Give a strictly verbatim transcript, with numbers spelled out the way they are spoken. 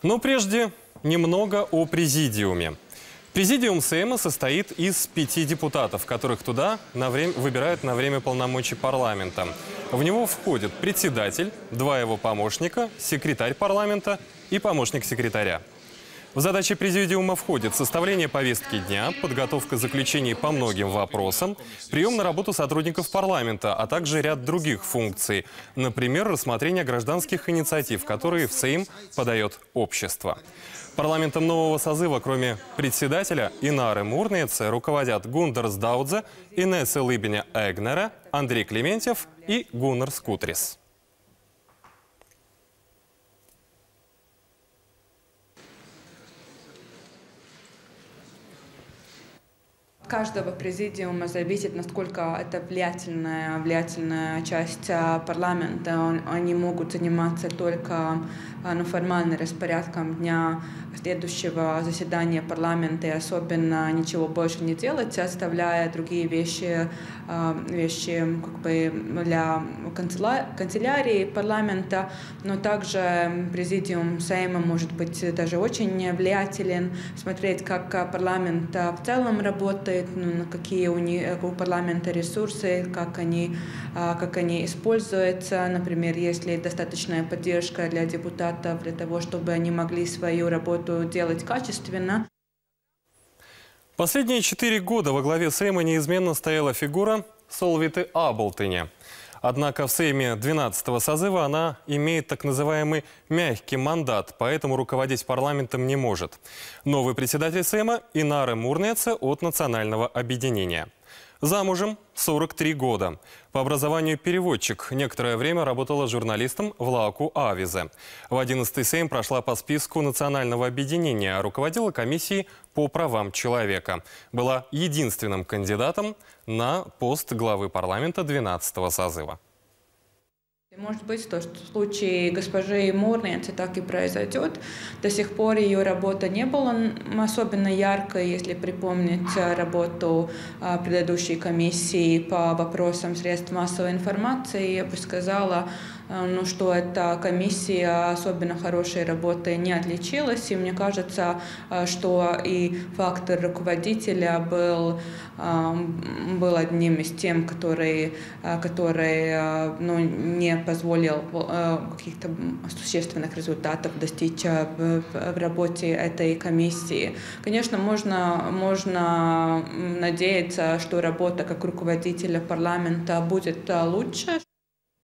Но прежде немного о президиуме. Президиум Сейма состоит из пяти депутатов, которых туда на время, выбирают на время полномочий парламента. В него входит председатель, два его помощника, секретарь парламента и помощник секретаря. В задачи президиума входит составление повестки дня, подготовка заключений по многим вопросам, прием на работу сотрудников парламента, а также ряд других функций. Например, рассмотрение гражданских инициатив, которые в Сейм подает общество. Парламентом нового созыва, кроме председателя Инары Мурниеце, руководят Гундерс Даудзе, Инесса Лыбиня Эгнера, Андрей Клементьев и Гуннар Скутрис. Каждого президиума зависит, насколько это влиятельная, влиятельная часть парламента. Они могут заниматься только ну, формальным распорядком дня следующего заседания парламента и особенно ничего больше не делать, оставляя другие вещи, вещи как бы для канцелярии парламента. Но также президиум Сейма может быть даже очень влиятелен, смотреть, как парламент в целом работает, ну, какие у, них, у парламента ресурсы, как они, как они используются. Например, есть ли достаточная поддержка для депутатов для того, чтобы они могли свою работу делать качественно. Последние четыре года во главе Сейма неизменно стояла фигура Солвиты Аболтыне. Однако в Сейме двенадцатого созыва она имеет так называемый мягкий мандат, поэтому руководить парламентом не может. Новый председатель Сейма Инара Мурниеце от Национального объединения. Замужем сорок три года. По образованию переводчик. Некоторое время работала журналистом в Лааку Авизе. В одиннадцатый Сейм прошла по списку Национального объединения, руководила комиссией по правам человека. Была единственным кандидатом на пост главы парламента двенадцатого созыва. Может быть, то, что в случае госпожи Мурниеце так и произойдет. До сих пор ее работа не была особенно яркой, если припомнить работу предыдущей комиссии по вопросам средств массовой информации. Я бы сказала, ну, что эта комиссия особенно хорошей работой не отличилась. И мне кажется, что и фактор руководителя был, был одним из тем, который, который ну, не позволил каких-то существенных результатов достичь в, в работе этой комиссии. Конечно, можно, можно надеяться, что работа как руководителя парламента будет лучше.